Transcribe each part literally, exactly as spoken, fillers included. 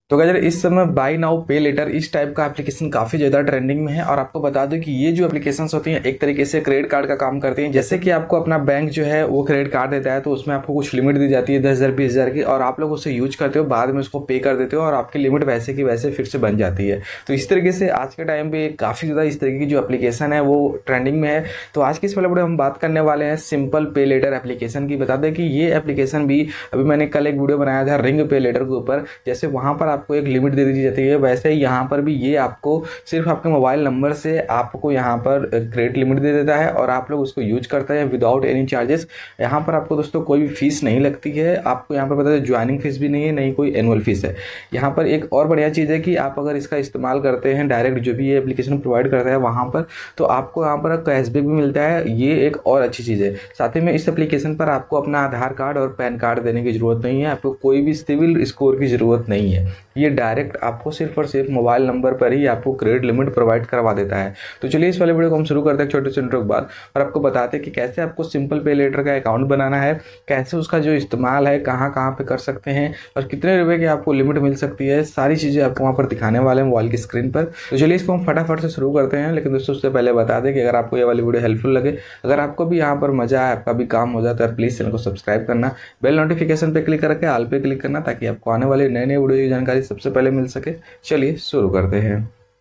तो गाइस इस समय बाय नाउ पे लेटर इस टाइप का एप्लीकेशन काफ़ी ज़्यादा ट्रेंडिंग में है। और आपको बता दूं कि ये जो एप्लीकेशंस होती हैं एक तरीके से क्रेडिट कार्ड का काम करती हैं। जैसे कि आपको अपना बैंक जो है वो क्रेडिट कार्ड देता है, तो उसमें आपको कुछ लिमिट दी जाती है दस हज़ार बीस हज़ार की, और आप लोग उसे यूज करते हो, बाद में उसको पे कर देते हो और आपकी लिमिट वैसे की वैसे फिर से बन जाती है। तो इस तरीके से आज के टाइम पर काफ़ी ज़्यादा इस तरीके की जो एप्लीकेशन है वो ट्रेंडिंग में है। तो आज की इस वाले वीडियो हम बात करने वाले हैं सिंपल पे लेटर एप्लीकेशन की। बता दें कि ये एप्लीकेशन भी अभी मैंने कल एक वीडियो बनाया था रिंग पे लेटर के ऊपर। जैसे वहाँ पर आपको एक लिमिट दे दी जाती है, वैसे ही यहाँ पर भी ये आपको सिर्फ आपके मोबाइल नंबर से आपको यहाँ पर क्रेडिट लिमिट दे देता है और आप लोग उसको यूज करते हैं विदाउट एनी चार्जेस। यहाँ पर आपको दोस्तों कोई भी फीस नहीं लगती है। आपको यहाँ पर पता है ज्वाइनिंग फीस भी नहीं है, नहीं कोई एनुअल फीस है। यहाँ पर एक और बढ़िया चीज़ है कि आप अगर इसका इस्तेमाल करते हैं डायरेक्ट जो भी ये एप्लीकेशन प्रोवाइड करता है वहाँ पर, तो आपको यहाँ पर कैशबैक भी मिलता है। ये एक और अच्छी चीज़ है। साथ ही में इस एप्लीकेशन पर आपको अपना आधार कार्ड और पैन कार्ड देने की जरूरत नहीं है, आपको कोई भी सिविल स्कोर की जरूरत नहीं है। ये डायरेक्ट आपको सिर्फ और सिर्फ मोबाइल नंबर पर ही आपको क्रेडिट लिमिट प्रोवाइड करवा देता है। तो चलिए इस वाले वीडियो को हम शुरू करते हैं छोटे से इंट्रो के बाद, और आपको बताते हैं कि कैसे आपको सिंपल पे लेटर का अकाउंट बनाना है, कैसे उसका जो इस्तेमाल है कहाँ कहाँ पे कर सकते हैं और कितने रुपए की आपको लिमिट मिल सकती है। सारी चीज़ें आपको वहाँ पर दिखाने वाले हैं मोबाइल की स्क्रीन पर। तो चलिए इसको हम फटाफट से शुरू करते हैं। लेकिन दोस्तों उससे पहले बता दें कि अगर आपको ये वाली वीडियो हेल्पफुल लगे, अगर आपको भी यहाँ पर मजा आए, आपका भी काम हो जाता है, प्लीज़ चैनल को सब्सक्राइब करना, बेल नोटिफिकेशन पे क्लिक करके ऑल पे क्लिक करना, ताकि आपको आने वाले नए नए वीडियो की जानकारी सबसे पहले मिल सके। चलिए शुरू करते हैं।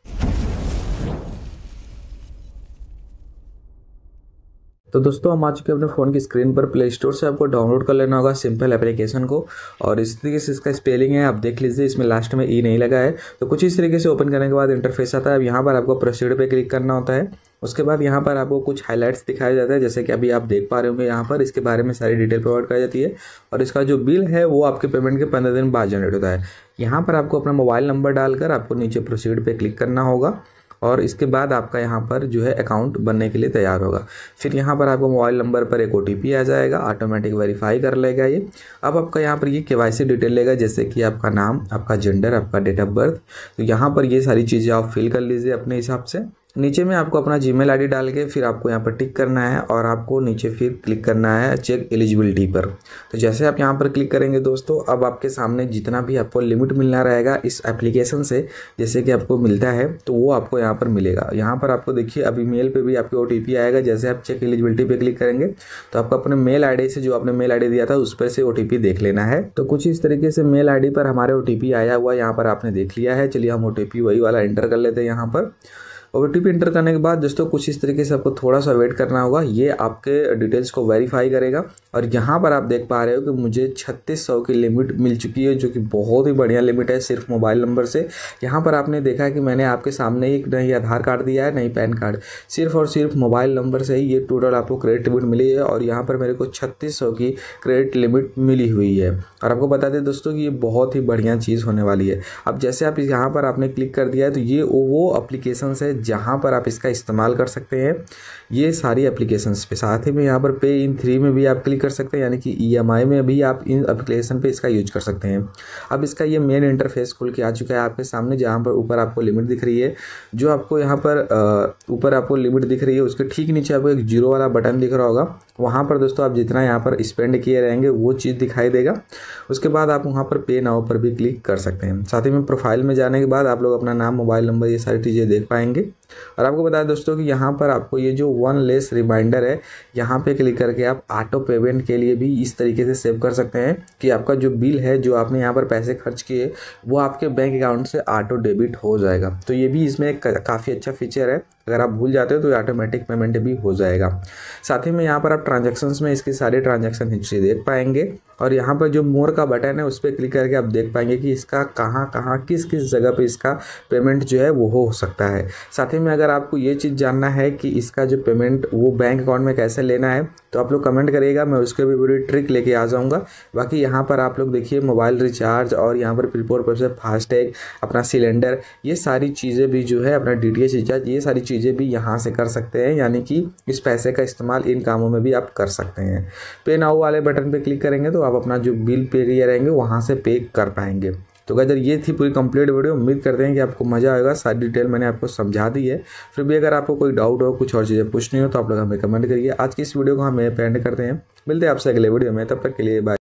तो दोस्तों हम आ चुके हैं अपने फ़ोन की स्क्रीन पर। प्ले स्टोर से आपको डाउनलोड कर लेना होगा सिंपल एप्लीकेशन को, और इस तरीके से इसका स्पेलिंग है, आप देख लीजिए, इसमें लास्ट में ई नहीं लगा है। तो कुछ इस तरीके से ओपन करने के बाद इंटरफेस आता है। अब यहाँ पर आपको प्रोसीड पे क्लिक करना होता है। उसके बाद यहाँ पर आपको कुछ हाइलाइट्स दिखाया जाता है, जैसे कि अभी आप देख पा रहे होंगे यहाँ पर इसके बारे में सारी डिटेल प्रोवाइड कराई जाती है। और इसका जो बिल है वो आपके पेमेंट के पंद्रह दिन बाद जनरेट होता है। यहाँ पर आपको अपना मोबाइल नंबर डालकर आपको नीचे प्रोसीड पे क्लिक करना होगा, और इसके बाद आपका यहाँ पर जो है अकाउंट बनने के लिए तैयार होगा। फिर यहाँ पर आपको मोबाइल नंबर पर एक ओटीपी आ जाएगा, ऑटोमेटिक वेरीफाई कर लेगा ये। अब आपका यहाँ पर ये केवाईसी डिटेल लेगा, जैसे कि आपका नाम, आपका जेंडर, आपका डेट ऑफ बर्थ। तो यहाँ पर ये सारी चीज़ें आप फिल कर लीजिए अपने हिसाब से। नीचे में आपको अपना जीमेल आईडी डाल के फिर आपको यहाँ पर टिक करना है, और आपको नीचे फिर क्लिक करना है चेक एलिजिबिलिटी पर। तो जैसे आप यहाँ पर क्लिक करेंगे दोस्तों, अब आपके सामने जितना भी आपको लिमिट मिलना रहेगा इस एप्लीकेशन से, जैसे कि आपको मिलता है, तो वो आपको यहाँ पर मिलेगा। यहाँ पर आपको देखिए अब ईमेल पे भी आपके ओटीपी आएगा। जैसे आप चेक एलिजिबिलिटी पे क्लिक करेंगे तो आपको अपने मेल आईडी से, जो आपने मेल आईडी दिया था उस पर से ओटीपी देख लेना है। तो कुछ इस तरीके से मेल आईडी पर हमारे ओटीपी आया हुआ यहाँ पर आपने देख लिया है। चलिए हम ओटीपी वही वाला एंटर कर लेते हैं यहाँ पर। ओटीपी एंटर करने के बाद दोस्तों कुछ इस तरीके से आपको थोड़ा सा वेट करना होगा, ये आपके डिटेल्स को वेरीफाई करेगा। और यहाँ पर आप देख पा रहे हो कि मुझे छत्तीस सौ की लिमिट मिल चुकी है, जो कि बहुत ही बढ़िया लिमिट है सिर्फ मोबाइल नंबर से। यहाँ पर आपने देखा कि मैंने आपके सामने ही नहीं आधार कार्ड दिया है, नहीं पैन कार्ड, सिर्फ और सिर्फ मोबाइल नंबर से ही ये टोटल आपको क्रेडिट लिमिट मिली है। और यहाँ पर मेरे को छत्तीस सौ की क्रेडिट लिमिट मिली हुई है। और आपको बता दें दोस्तों कि ये बहुत ही बढ़िया चीज़ होने वाली है। अब जैसे आप यहाँ पर आपने क्लिक कर दिया है, तो ये वो एप्लीकेशन है जहाँ पर आप इसका इस्तेमाल कर सकते हैं, ये सारी एप्लीकेशंस पे। साथ ही में यहाँ पर पे इन थ्री में भी आप क्लिक कर सकते हैं, यानी कि ईएमआई में भी आप इन एप्लीकेशन पे इसका यूज कर सकते हैं। अब इसका ये मेन इंटरफेस खुल के आ चुका है आपके सामने, जहाँ पर ऊपर आपको लिमिट दिख रही है। जो आपको यहाँ पर ऊपर आपको लिमिट दिख रही है उसके ठीक नीचे आपको एक जीरो वाला बटन दिख रहा होगा। वहाँ पर दोस्तों आप जितना यहाँ पर स्पेंड किए रहेंगे वो चीज़ दिखाई देगा। उसके बाद आप वहाँ पर पे नाउ पर भी क्लिक कर सकते हैं। साथ ही में प्रोफाइल में जाने के बाद आप लोग अपना नाम, मोबाइल नंबर, ये सारी चीज़ें देख पाएंगे। और आपको बता दें दोस्तों कि यहाँ पर आपको ये जो वन लेस रिमाइंडर है, यहाँ पे क्लिक करके आप ऑटो पेमेंट के लिए भी इस तरीके से सेव कर सकते हैं कि आपका जो बिल है, जो आपने यहाँ पर पैसे खर्च किए, वो आपके बैंक अकाउंट से ऑटो डेबिट हो जाएगा। तो ये भी इसमें एक काफ़ी अच्छा फीचर है। अगर आप भूल जाते हो तो ऑटोमेटिक पेमेंट भी हो जाएगा। साथ ही में यहाँ पर आप ट्रांजैक्शंस में इसकी सारी ट्रांजैक्शन हिस्ट्री देख पाएंगे। और यहाँ पर जो मोर का बटन है उस पर क्लिक करके आप देख पाएंगे कि इसका कहाँ कहाँ किस किस जगह पे इसका पेमेंट जो है वो हो सकता है। साथ ही में अगर आपको ये चीज़ जानना है कि इसका जो पेमेंट वो बैंक अकाउंट में कैसे लेना है, तो आप लोग कमेंट करिएगा, मैं उसके भी पूरी ट्रिक लेके आ जाऊँगा। बाकी यहाँ पर आप लोग देखिए मोबाइल रिचार्ज, और यहाँ पर प्रीपोड पर से फास्टैग, अपना सिलेंडर, ये सारी चीज़ें भी जो है अपना डी टी एच रिचार्ज, ये सारी चीज़ें भी यहाँ से कर सकते हैं। यानी कि इस पैसे का इस्तेमाल इन कामों में भी आप कर सकते हैं। पे नाउ वाले बटन पे क्लिक करेंगे तो आप अपना जो बिल पे किए रहेंगे वहाँ से पे कर पाएंगे। तो गाइस ये थी पूरी कंप्लीट वीडियो। उम्मीद करते हैं कि आपको मजा आएगा। सारी डिटेल मैंने आपको समझा दी है। फिर भी अगर आपको कोई डाउट हो, कुछ और चीज़ें पूछनी हो, तो आप लोग हमें कमेंट करिए। आज की इस वीडियो को हम यहीं पे एंड करते हैं। मिलते हैं आपसे अगले वीडियो में, तब तक के लिए बाय।